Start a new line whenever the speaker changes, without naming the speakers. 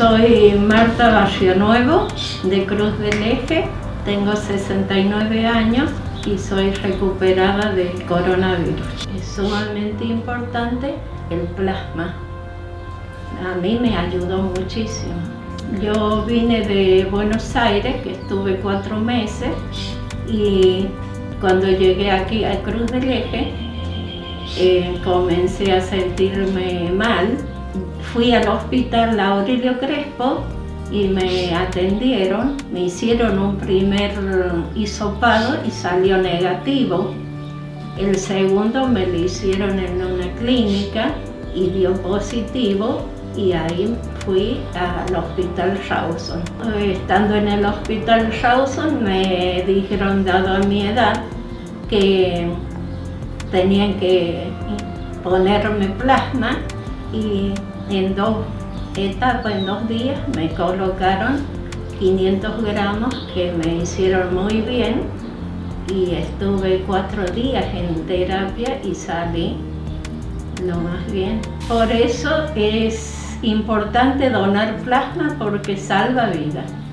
Soy Marta Barrio Nuevo, de Cruz del Eje, tengo 69 años y soy recuperada del coronavirus. Es sumamente importante el plasma. A mí me ayudó muchísimo. Yo vine de Buenos Aires, que estuve 4 meses, y cuando llegué aquí a Cruz del Eje, comencé a sentirme mal. Fui al hospital Aurelio Crespo y me atendieron, me hicieron un primer hisopado y salió negativo. El segundo me lo hicieron en una clínica y dio positivo, y ahí fui al hospital Rawson. Estando en el hospital Rawson me dijeron, dado a mi edad, que tenían que ponerme plasma, y en 2 etapas, en 2 días, me colocaron 500 gramos que me hicieron muy bien, y estuve 4 días en terapia y salí lo más bien. Por eso es importante donar plasma, porque salva vidas.